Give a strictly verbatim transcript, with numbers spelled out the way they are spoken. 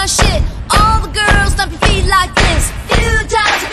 my shit. All the girls stomp your feet like this. Few times